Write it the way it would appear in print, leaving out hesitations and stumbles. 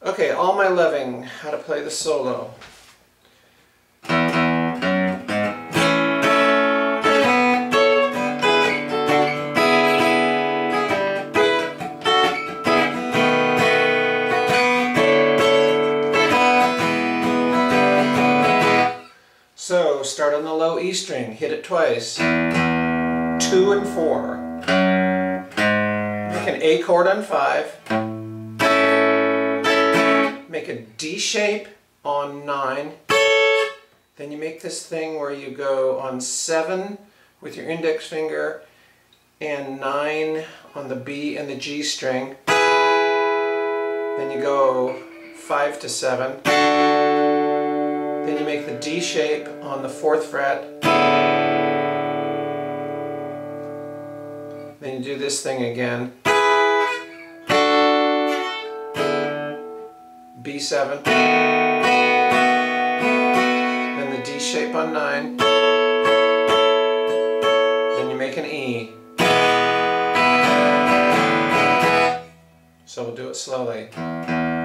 Okay, All My Loving, how to play the solo. So, start on the low E string, hit it twice, 2 and 4. Make an A chord on 5. Make a D shape on 9. Then you make this thing where you go on 7 with your index finger and 9 on the B and the G string. Then you go 5 to 7. Then you make the D shape on the 4th fret. Then you do this thing again. B7. Then the D shape on 9. Then you make an E. So we'll do it slowly.